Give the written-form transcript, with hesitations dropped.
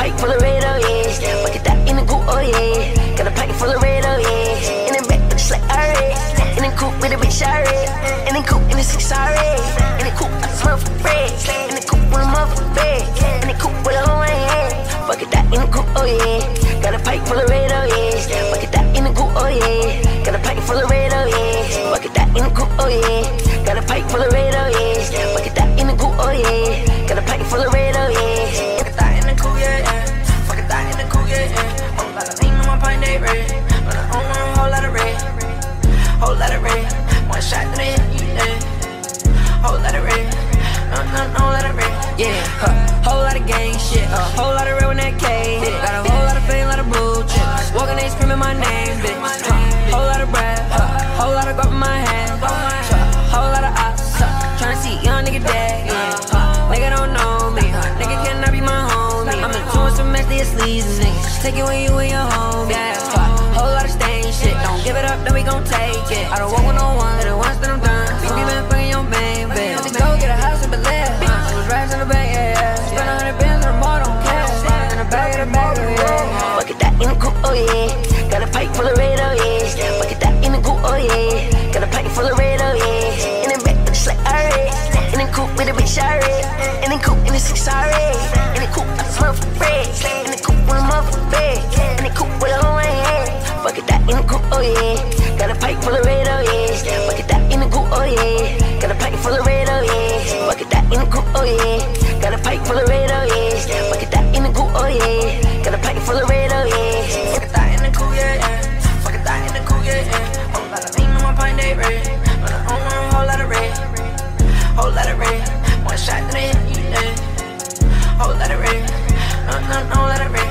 pipe full of red, oh yeah. Bucket that in the coupe, oh yeah. Got a pipe full of red, oh yeah. In the back, just like alright. In the coupe with a bitch, alright. In the coupe, in the 6, alright. In the coupe, I smell for bread. In the coupe with a motherfucking bed. In the coupe with a hole in my head. Bucket that in the coupe, oh yeah. Got a pipe full of red, oh yeah. Bucket that in the coupe, oh yeah. Got a pipe full of red, oh yeah. Bucket that in the coupe, oh yeah. Got a pipe full of red, oh yeah. Bucket that in the coupe, oh yeah. Got a pipe full of red, oh yeah. Bucket that in the coupe, yeah, yeah. Bucket that in the coupe, yeah, yeah. Whole lot of lean on my pint, they red. But I own a whole lot of red. Whole lot of red. One shot to the head, you dead. Whole lot of red. No, lot of red. Yeah, whole lot of gang shit. Whole lot of red with that K. Got a whole lot of fame, lot of blue chips. Walking, they screaming my name, bitch. Whole lot of bread. Whole lot of guap in my hand. Whole lot of ops. Tryna see young nigga dead. Nigga don't know me. Nigga cannot be my homie. I'm doing some mess, they sleazy niggas. Take it when you and your home. Yeah, whole lot of stain shit. Don't give it up, then we gon' take it. I don't walk with no one, let it once, then I'm done. Think you been fucking your main bitch. Go get a house in Bel-Air. Racks in the bank, yeah, yeah. Spend 100 bands on the mall, don't care. In the bag of the bag, yeah. Bucket that in the coupe, oh yeah. Got a pipe full of red, oh yeah. Bucket that in the coupe, oh yeah. Got a pipe full of red, oh yeah. In the back, just like alright. In the coupe with a bitch, alright. In the coupe, in the 6, alright. In the coupe, I smell for bread. In the coupe with a motherfucking bed. In the coupe with a hole in my head. Bucket that in the coupe, oh yeah. Got a pipe full of red, oh yeah. Bucket that in the coupe, oh yeah. Got a pipe full of red, oh yeah. Bucket that in the coupe, oh yeah. Got a pipe full of red, oh yeah. Bucket that in the coupe, oh yeah. Got a pipe full of red, oh yeah. Bucket that in the coupe, yeah, yeah. Bucket that in the coupe, yeah, yeah. Whole lot of lean on my pint, they red. But I own a whole lot of red. Whole lot of red. One shot to the head, you dead. Whole lot of red. No, lot of red.